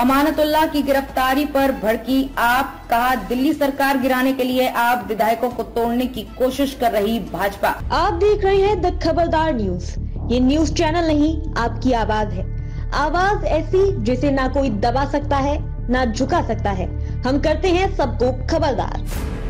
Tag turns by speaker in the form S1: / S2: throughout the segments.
S1: अमानतुल्लाह की गिरफ्तारी पर भड़की आप, कहा दिल्ली सरकार गिराने के लिए आप विधायकों को तोड़ने की कोशिश कर रही भाजपा।
S2: आप देख रहे हैं द खबरदार न्यूज। ये न्यूज चैनल नहीं, आपकी आवाज है। आवाज ऐसी जिसे ना कोई दबा सकता है ना झुका सकता है। हम करते हैं सबको खबरदार।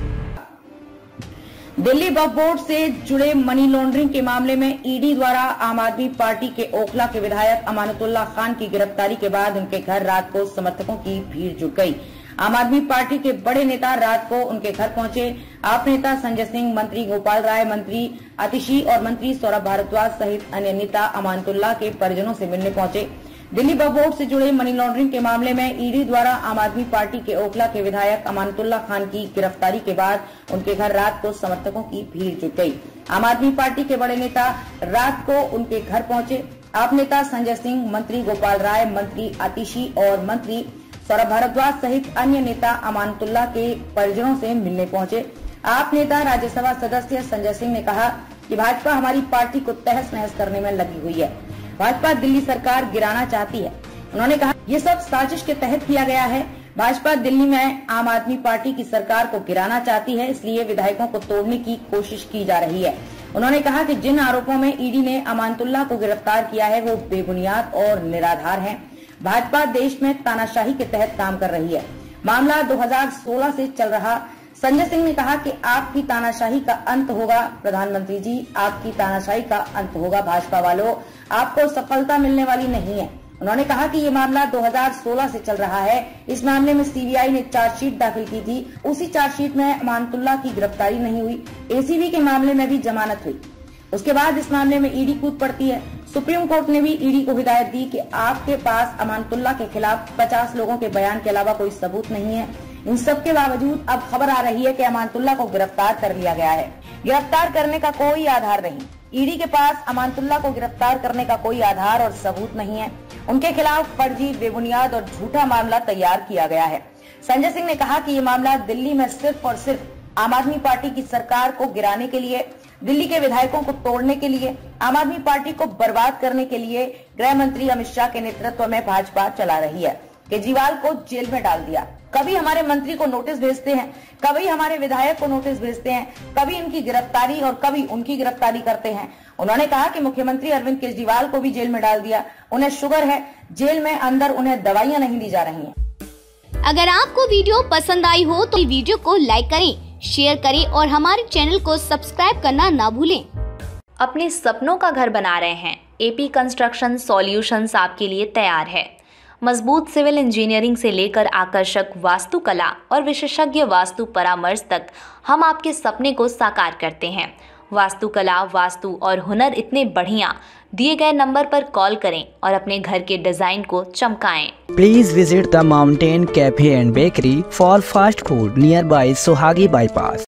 S1: दिल्ली वक्फ बोर्ड से जुड़े मनी लॉन्ड्रिंग के मामले में ईडी द्वारा आम आदमी पार्टी के ओखला के विधायक अमानतुल्लाह खान की गिरफ्तारी के बाद उनके घर रात को समर्थकों की भीड़ जुट गई। आम आदमी पार्टी के बड़े नेता रात को उनके घर पहुंचे। आप नेता संजय सिंह, मंत्री गोपाल राय, मंत्री आतिशी और मंत्री सौरभ भारद्वाज सहित अन्य नेता अमानतुल्लाह के परिजनों से मिलने पहुंचे। दिल्ली वक्फ बोर्ड से जुड़े मनी लॉन्ड्रिंग के मामले में ईडी द्वारा आम आदमी पार्टी के ओखला के विधायक अमानतुल्लाह खान की गिरफ्तारी के बाद उनके घर रात को समर्थकों की भीड़ जुट गई। आम आदमी पार्टी के बड़े नेता रात को उनके घर पहुंचे। आप नेता संजय सिंह, मंत्री गोपाल राय, मंत्री आतिशी और मंत्री सौरभ भारद्वाज सहित अन्य नेता अमानतुल्लाह के परिजनों से मिलने पहुंचे। आप नेता राज्यसभा सदस्य संजय सिंह ने कहा कि भाजपा हमारी पार्टी को तहस नहस करने में लगी हुई है। भाजपा दिल्ली सरकार गिराना चाहती है। उन्होंने कहा ये सब साजिश के तहत किया गया है। भाजपा दिल्ली में आम आदमी पार्टी की सरकार को गिराना चाहती है, इसलिए विधायकों को तोड़ने की कोशिश की जा रही है। उन्होंने कहा कि जिन आरोपों में ईडी ने अमानतुल्लाह को गिरफ्तार किया है वो बेबुनियाद और निराधार हैं। भाजपा देश में तानाशाही के तहत काम कर रही है। मामला 2016 से चल रहा। संजय सिंह ने कहा कि आपकी तानाशाही का अंत होगा प्रधानमंत्री जी, आपकी तानाशाही का अंत होगा। भाजपा वालों, आपको सफलता मिलने वाली नहीं है। उन्होंने कहा कि ये मामला 2016 से चल रहा है। इस मामले में सीबीआई ने चार्जशीट दाखिल की थी। उसी चार्जशीट में अमानतुल्लाह की गिरफ्तारी नहीं हुई। एसीबी के मामले में भी जमानत हुई। उसके बाद इस मामले में ईडी कूद पड़ती है। सुप्रीम कोर्ट ने भी ईडी को हिदायत दी कि आपके पास अमानतुल्लाह के खिलाफ 50 लोगों के बयान के अलावा कोई सबूत नहीं है। इन सब के बावजूद अब खबर आ रही है कि अमानतुल्लाह को गिरफ्तार कर लिया गया है। गिरफ्तार करने का कोई आधार नहीं। ईडी के पास अमानतुल्लाह को गिरफ्तार करने का कोई आधार और सबूत नहीं है। उनके खिलाफ फर्जी, बेबुनियाद और झूठा मामला तैयार किया गया है। संजय सिंह ने कहा कि ये मामला दिल्ली में सिर्फ और सिर्फ आम आदमी पार्टी की सरकार को गिराने के लिए, दिल्ली के विधायकों को तोड़ने के लिए, आम आदमी पार्टी को बर्बाद करने के लिए गृह मंत्री अमित शाह के नेतृत्व में भाजपा चला रही है। केजरीवाल को जेल में डाल दिया। कभी हमारे मंत्री को नोटिस भेजते हैं, कभी हमारे विधायक को नोटिस भेजते हैं, कभी इनकी गिरफ्तारी और कभी उनकी गिरफ्तारी करते हैं। उन्होंने कहा कि मुख्यमंत्री अरविंद केजरीवाल को भी जेल में डाल दिया। उन्हें शुगर है, जेल में अंदर उन्हें दवाइयां नहीं दी जा रही हैं।
S3: अगर आपको वीडियो पसंद आई हो तो वीडियो को लाइक करें, शेयर करें और हमारे चैनल को सब्सक्राइब करना ना भूलें।
S4: अपने सपनों का घर बना रहे हैं? एपी कंस्ट्रक्शन सॉल्यूशंस आपके लिए तैयार है। मजबूत सिविल इंजीनियरिंग से लेकर आकर्षक वास्तुकला और विशेषज्ञ वास्तु परामर्श तक हम आपके सपने को साकार करते हैं। वास्तुकला, वास्तु और हुनर इतने बढ़िया। दिए गए नंबर पर कॉल करें और अपने घर के डिजाइन को चमकाएं।
S5: Please visit the mountain cafe and bakery for fast food nearby Sohagi bypass.